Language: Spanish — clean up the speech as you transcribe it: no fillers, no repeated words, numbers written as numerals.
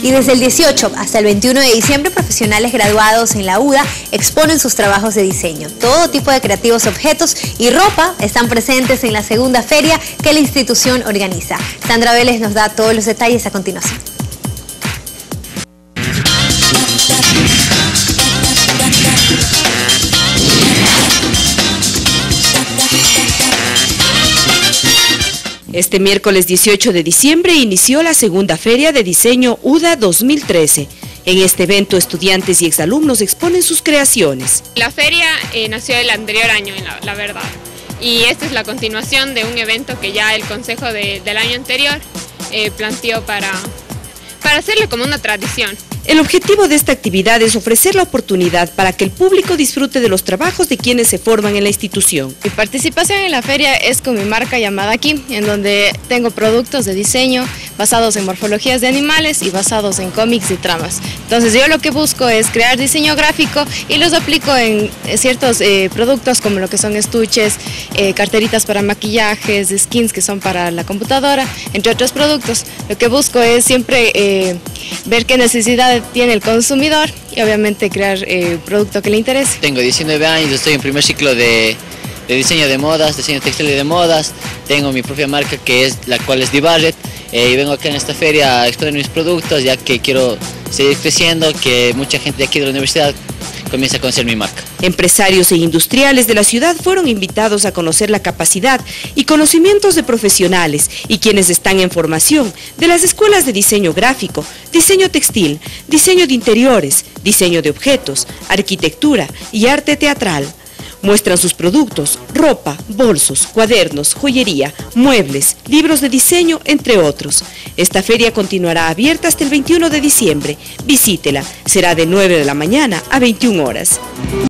Y desde el 18 hasta el 21 de diciembre, profesionales graduados en la UDA exponen sus trabajos de diseño. Todo tipo de creativos objetos y ropa están presentes en la segunda feria que la institución organiza. Sandra Vélez nos da todos los detalles a continuación. Este miércoles 18 de diciembre inició la segunda Feria de Diseño UDA 2013. En este evento, estudiantes y exalumnos exponen sus creaciones. La feria nació el anterior año, la verdad, y esta es la continuación de un evento que ya el consejo del año anterior planteó para hacerle como una tradición. El objetivo de esta actividad es ofrecer la oportunidad para que el público disfrute de los trabajos de quienes se forman en la institución. Mi participación en la feria es con mi marca llamada Aquí, en donde tengo productos de diseño basados en morfologías de animales y basados en cómics y tramas. Entonces yo lo que busco es crear diseño gráfico y los aplico en ciertos productos como lo que son estuches, carteritas para maquillajes, skins que son para la computadora, entre otros productos. Lo que busco es siempre ver qué necesidad tiene el consumidor y obviamente crear producto que le interese. Tengo 19 años, estoy en primer ciclo de diseño de modas, diseño textil y de modas. Tengo mi propia marca la cual es Dibarret, y vengo acá en esta feria a exponer mis productos ya que quiero seguir creciendo, que mucha gente de aquí de la universidad comience a conocer mi marca. Empresarios e industriales de la ciudad fueron invitados a conocer la capacidad y conocimientos de profesionales y quienes están en formación de las escuelas de diseño gráfico, diseño textil, diseño de interiores, diseño de objetos, arquitectura y arte teatral. Muestran sus productos, ropa, bolsos, cuadernos, joyería, muebles, libros de diseño, entre otros. Esta feria continuará abierta hasta el 21 de diciembre. Visítela, será de 9 de la mañana a 21 horas.